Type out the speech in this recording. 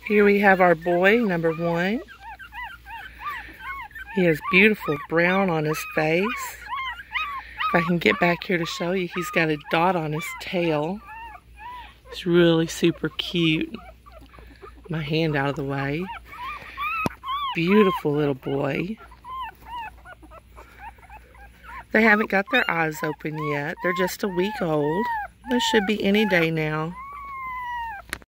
Here we have our boy, number 1. He has beautiful brown on his face. If I can get back here to show you, he's got a dot on his tail. He's really super cute. My hand out of the way. Beautiful little boy. They haven't got their eyes open yet. They're just a week old. They should be any day now.